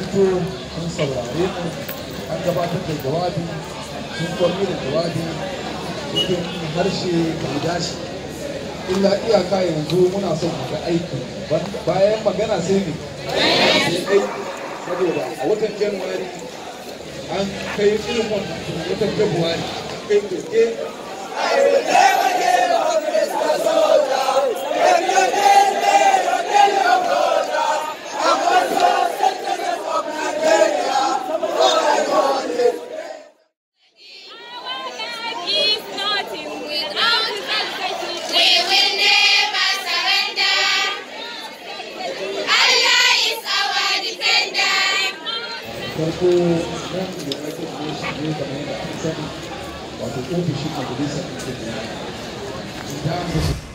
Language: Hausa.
fito sun saurare mu an gabatar da jawabi sun kwallo da jawabi cikin harshe mai dashi illa iyaka yanzu muna son mu ga aiki bayan magana sai ne aiki saboda a watan Januwari an kai ilmin watan Februari kai koke farko nan da ake ne shi ne kamar yadda an sani wato ofishin majalisar ɗinkin duniya